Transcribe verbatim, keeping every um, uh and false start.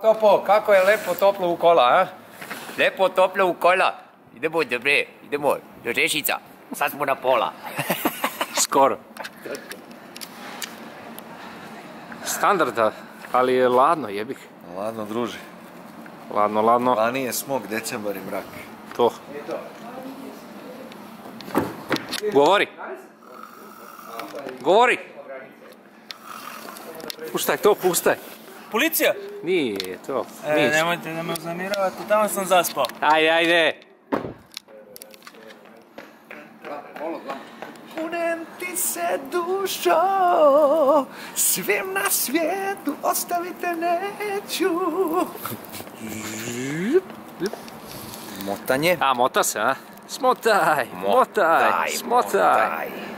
Topo, kako je lepo toplo u kola, a? Lepo toplo u kola. Idemo, dobre, idemo, do Rešica. Sad smo na pola. Skoro. Standarda, ali je ladno, jebik. Ladno, druži. Ladno, ladno. Lani je smog, decembar i mrak. To. Govori. Govori. Puštaj to, puštaj. Policija? Nije to. E, nemojte da me uznemiravate, tamo sam zaspao. Ajde, ajde. Kunem ti se dušo, svim na svijetu ostavite neću. Motanje. A, mota se, a? Smotaj, motaj, smotaj.